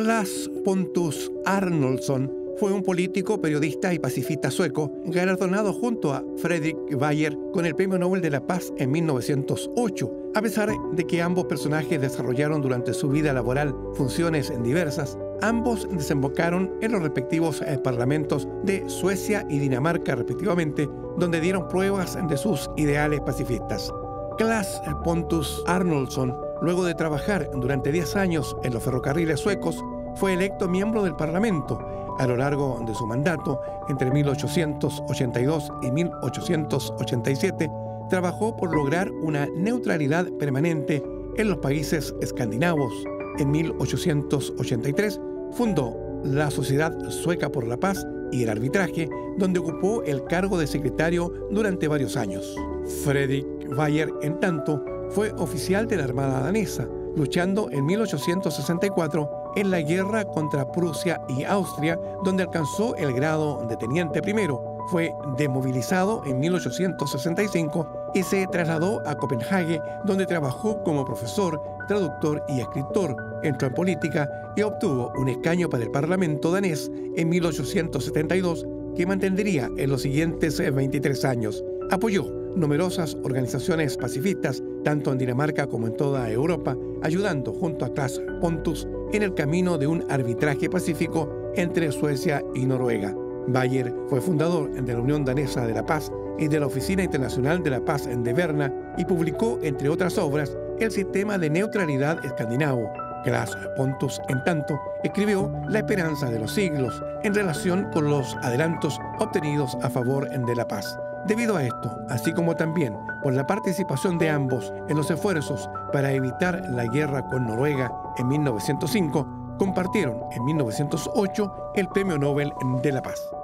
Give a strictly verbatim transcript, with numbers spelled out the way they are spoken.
Klas Pontus Arnoldsson fue un político, periodista y pacifista sueco, galardonado junto a Fredrik Bajer con el Premio Nobel de la Paz en mil novecientos ocho. A pesar de que ambos personajes desarrollaron durante su vida laboral funciones diversas, ambos desembocaron en los respectivos eh, parlamentos de Suecia y Dinamarca, respectivamente, donde dieron pruebas de sus ideales pacifistas. Klas Pontus Arnoldsson, luego de trabajar durante diez años en los ferrocarriles suecos, fue electo miembro del Parlamento. A lo largo de su mandato, entre mil ochocientos ochenta y dos y mil ochocientos ochenta y siete, trabajó por lograr una neutralidad permanente en los países escandinavos. En mil ochocientos ochenta y tres fundó la Sociedad Sueca por la Paz y el Arbitraje, donde ocupó el cargo de secretario durante varios años. Fredrik Bajer, en tanto, fue oficial de la Armada danesa, luchando en mil ochocientos sesenta y cuatro en la guerra contra Prusia y Austria, donde alcanzó el grado de teniente primero. Fue desmovilizado en mil ochocientos sesenta y cinco y se trasladó a Copenhague, donde trabajó como profesor, traductor y escritor. Entró en política y obtuvo un escaño para el Parlamento danés en mil ochocientos setenta y dos, que mantendría en los siguientes veintitrés años. Apoyó numerosas organizaciones pacifistas, tanto en Dinamarca como en toda Europa, ayudando junto a Klas Pontus en el camino de un arbitraje pacífico entre Suecia y Noruega. Bajer fue fundador de la Unión Danesa de la Paz y de la Oficina Internacional de la Paz de Berna y publicó, entre otras obras, el Sistema de Neutralidad Escandinavo. Klas Pontus, en tanto, escribió La Esperanza de los Siglos en relación con los adelantos obtenidos a favor de la paz. Debido a esto, así como también por la participación de ambos en los esfuerzos para evitar la guerra con Noruega en mil novecientos cinco, compartieron en mil novecientos ocho el Premio Nobel de la Paz.